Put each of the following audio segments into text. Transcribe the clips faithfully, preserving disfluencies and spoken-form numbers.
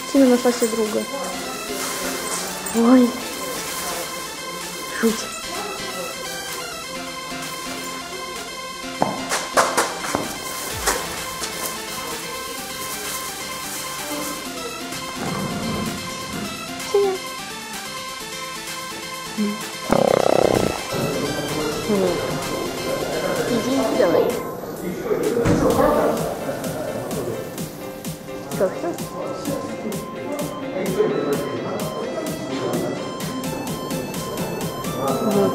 Тина нашла себе друга. Ой. Жуть. Тина. Иди, давай. Что, что? Вот.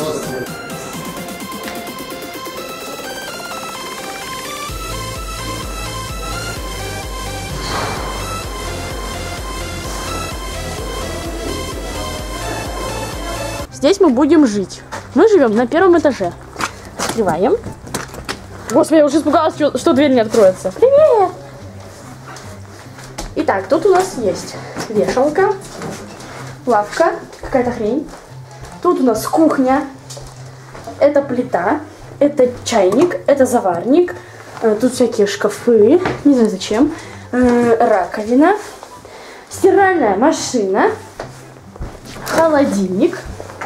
Здесь мы будем жить. Мы живем на первом этаже. Открываем. Господи, я уже испугалась, что, что дверь не откроется. Привет! Итак, тут у нас есть вешалка, лавка, какая-то хрень. Тут у нас кухня. Это плита, это чайник, это заварник. Тут всякие шкафы, не знаю зачем. Раковина, стиральная машина, холодильник.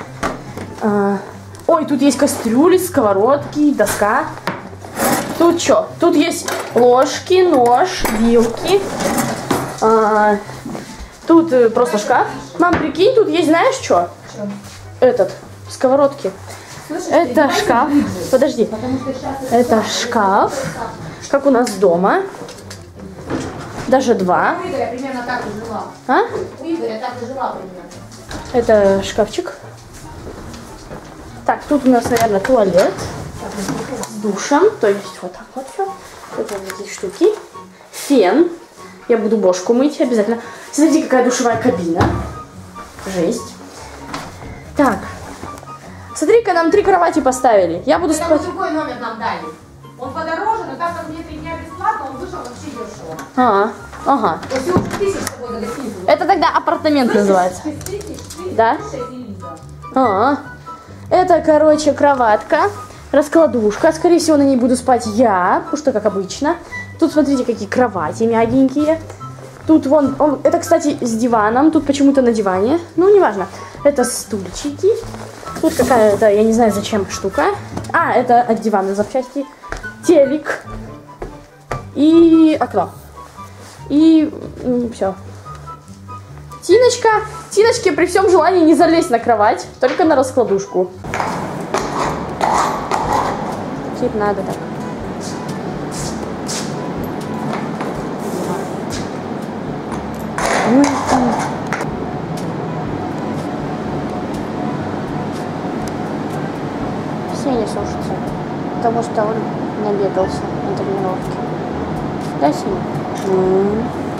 Ой, тут есть кастрюли, сковородки, доска. Тут что? Тут есть ложки, нож, вилки. А, тут э, просто шкаф. Мам, прикинь, тут есть, знаешь что? Этот, сковородки. Слушай, это шкаф. Подожди. Это шкаф, как у нас дома. Даже два. У Игоря примерно так и жила. А? У Игоря так и жила примерно. Это шкафчик. Так, тут у нас, наверное, туалет с душем. То есть вот так вот все. Тут вот эти штуки. Фен. Я буду бошку мыть обязательно. Смотрите, какая душевая кабина. Жесть. Так. Смотри-ка, нам три кровати поставили. Я буду Это спать. другой номер нам дали. Он подороже, но так как мне три дня бесплатно, он вышел вообще дешево. А, ага. То есть уже тысяч с тобой за гостиницу. Это тогда апартамент называется. Да? А, это, короче, кроватка, раскладушка. Скорее всего, на ней буду спать я, потому что, как обычно. Тут, смотрите, какие кровати мягенькие. Тут вон, он, это, кстати, с диваном. Тут почему-то на диване. Ну, неважно. Это стульчики. Тут какая-то, я не знаю, зачем штука. А, это от дивана запчасти. Телек. И окно. И все. Тиночка. Тиночке при всем желании не залезть на кровать, только на раскладушку. Тип надо так. Ой, Сеня сушится, потому что он набегался на тренировке. Да, Сеня? Mm.